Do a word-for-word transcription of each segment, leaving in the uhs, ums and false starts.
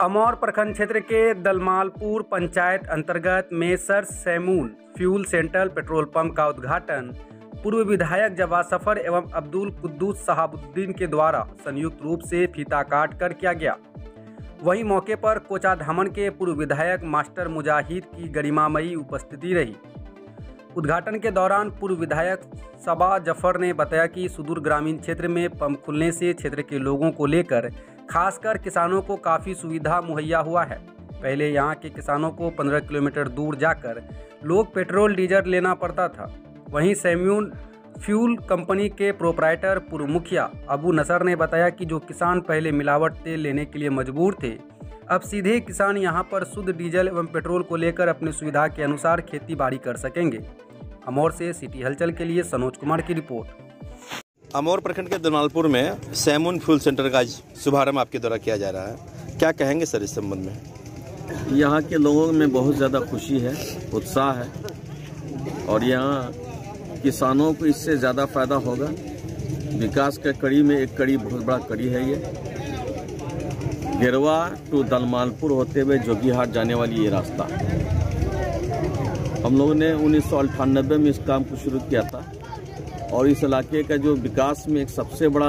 अमौर प्रखंड क्षेत्र के दलमालपुर पंचायत अंतर्गत messrs Saimoon fuel centre petrol pump का उद्घाटन पूर्व विधायक जवाद सफर एवं अब्दुल कुद्दूस शहाबुद्दीन के द्वारा संयुक्त रूप से फीता काट कर किया गया। वहीं मौके पर कोचाधामन के पूर्व विधायक मास्टर मुजाहिद की गरिमामयी उपस्थिति रही। उद्घाटन के दौरान पूर्व विधायक सबा जफर ने बताया कि सुदूर ग्रामीण क्षेत्र में पंप खुलने से क्षेत्र के लोगों को लेकर खासकर किसानों को काफ़ी सुविधा मुहैया हुआ है। पहले यहां के किसानों को पंद्रह किलोमीटर दूर जाकर लोग पेट्रोल डीजल लेना पड़ता था। वहीं सैम्यून फ्यूल कंपनी के प्रोप्राइटर पूर्व मुखिया अबू नसर ने बताया कि जो किसान पहले मिलावट तेल लेने के लिए मजबूर थे, अब सीधे किसान यहां पर शुद्ध डीजल एवं पेट्रोल को लेकर अपनी सुविधा के अनुसार खेती बाड़ी कर सकेंगे। अमौर से सिटी हलचल के लिए सनोज कुमार की रिपोर्ट। अमौर प्रखंड के दलमालपुर में सैमून फ्यूल सेंटर का शुभारंभ आपके द्वारा किया जा रहा है, क्या कहेंगे सर इस संबंध में? यहाँ के लोगों में बहुत ज़्यादा खुशी है, उत्साह है और यहाँ किसानों को इससे ज़्यादा फायदा होगा। विकास के कड़ी में एक कड़ी बहुत बड़ा कड़ी है ये। गिरवा टू दलमालपुर होते हुए जोगीहाट जाने वाली ये रास्ता हम लोगों ने उन्नीस सौ अट्ठानबे में इस काम को शुरू किया था और इस इलाके का जो विकास में एक सबसे बड़ा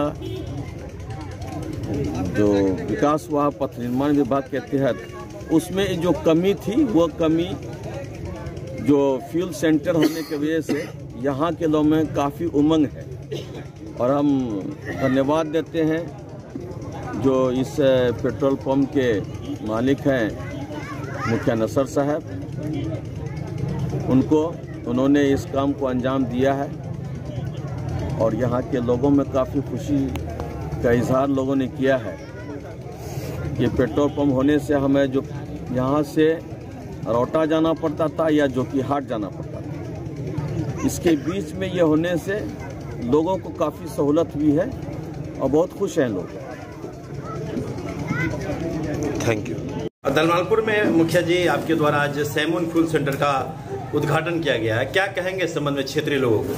जो विकास हुआ पथ निर्माण विभाग के तहत, उसमें जो कमी थी वो कमी जो फ्यूल सेंटर होने की वजह से यहाँ के लोगों में काफ़ी उमंग है और हम धन्यवाद देते हैं जो इस पेट्रोल पंप के मालिक हैं मुखिया नसर साहब, उनको उन्होंने इस काम को अंजाम दिया है और यहाँ के लोगों में काफ़ी खुशी का इजहार लोगों ने किया है। ये पेट्रोल पंप होने से हमें जो यहाँ से रौटा जाना पड़ता था या जोकीहाट जाना पड़ता था, इसके बीच में ये होने से लोगों को काफ़ी सहूलत हुई है और बहुत खुश हैं लोग। Thank you. दलमालपुर में मुखिया जी आपके द्वारा आज सैमून फ्यूल सेंटर का उद्घाटन किया गया है, क्या कहेंगे इस संबंध में क्षेत्रीय लोगों को?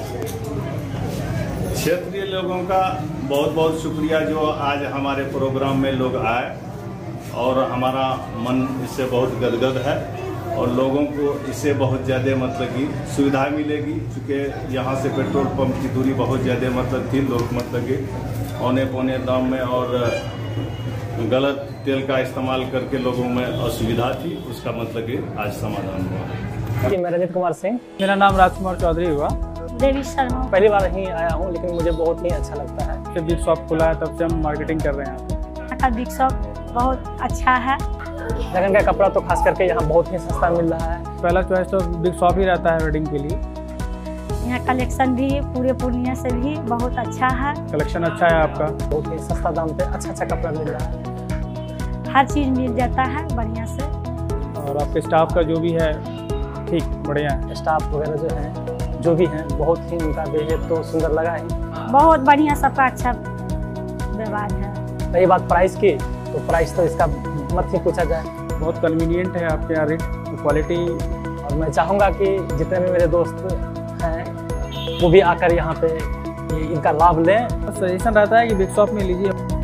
क्षेत्रीय लोगों का बहुत बहुत शुक्रिया जो आज हमारे प्रोग्राम में लोग आए और हमारा मन इससे बहुत गदगद है और लोगों को इससे बहुत ज़्यादा मतलब कि सुविधा मिलेगी, क्योंकि यहाँ से पेट्रोल पंप की दूरी बहुत ज़्यादा मतलब थी। लोग मतलब कि औने पौने दाम में और गलत तेल का इस्तेमाल करके लोगों में असुविधा थी, उसका मतलब कि आज समाधान हुआ। जी, मैं रंजित कुमार सिंह, मेरा नाम राजकुमार चौधरी हुआ। देवी शर्मा, पहली बार ही आया हूँ लेकिन मुझे बहुत ही अच्छा लगता है। जब बिग शॉप खुला है तब से हम मार्केटिंग कर रहे हैं। यहाँ का बिग शॉप बहुत अच्छा है। लगन का कपड़ा तो खास करके यहाँ बहुत ही सस्ता मिल रहा है। पहला चॉइस तो बिग शॉप ही रहता है वेडिंग के लिए। यहाँ कलेक्शन भी पूरे पूर्णिया से भी बहुत अच्छा है। कलेक्शन अच्छा है आपका, बहुत ही सस्ता दाम पे अच्छा अच्छा कपड़ा मिल रहा है। हर चीज़ मिल जाता है बढ़िया से और आपके स्टाफ का जो भी है ठीक बढ़िया है। स्टाफ वगैरह जो है जो भी है बहुत ही उनका बिहेवियर तो सुंदर लगा है, बहुत बढ़िया, सबका अच्छा व्यवहार है। रही बात प्राइस की, तो प्राइस तो इसका मत ही पूछा जाए, बहुत कन्वीनियंट है आपके यहाँ रेट क्वालिटी। और मैं चाहूँगा कि जितने भी मेरे दोस्त हैं वो भी आकर यहाँ पे इनका लाभ लें। सजेशन रहता है कि बिग शॉप में लीजिए।